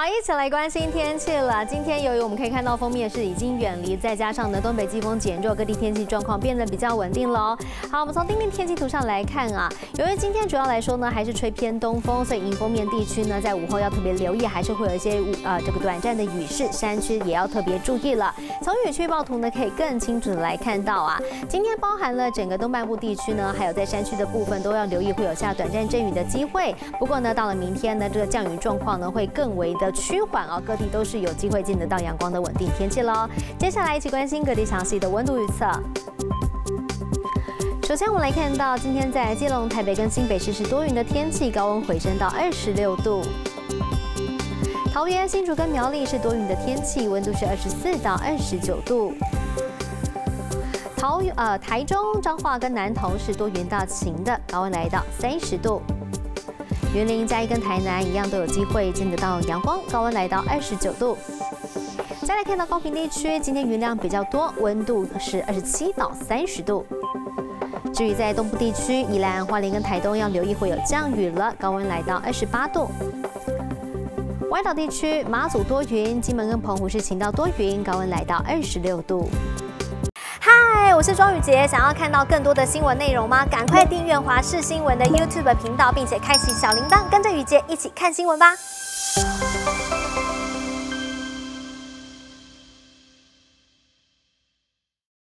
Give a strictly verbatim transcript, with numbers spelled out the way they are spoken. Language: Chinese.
一起来关心天气了。今天由于我们可以看到封面是已经远离，再加上呢东北季风减弱，各地天气状况变得比较稳定了哦。好，我们从地面天气图上来看啊，由于今天主要来说呢还是吹偏东风，所以迎风面地区呢在午后要特别留意，还是会有一些呃这个短暂的雨势，山区也要特别注意了。从雨区预报图呢可以更清楚的来看到啊，今天包含了整个东半部地区呢，还有在山区的部分都要留意会有下短暂阵雨的机会。不过呢，到了明天呢，这个降雨状况呢会更为的趋缓哦，各地都是有机会见得到阳光的稳定天气喽。接下来一起关心各地详细的温度预测。首先，我们来看到今天在基隆、台北跟新北市是多云的天气，高温回升到二十六度。桃园、新竹跟苗栗是多云的天气，温度是二十四到二十九度。桃呃台中、彰化跟南投是多云到晴的，高温来到三十度。云林、嘉义跟台南一样都有机会见得到阳光，高温来到二十九度。再来看到高屏地区，今天云量比较多，温度是二十七到三十度。至于在东部地区，宜兰、花莲跟台东要留意会有降雨了，高温来到二十八度。外岛地区，马祖多云，金门跟澎湖是晴到多云，高温来到二十六度。嗨，我是庄宇杰，想要看到更多的新闻内容吗？赶快订阅华视新闻的 YouTube 频道，并且开启小铃铛，跟着宇杰一起看新闻吧。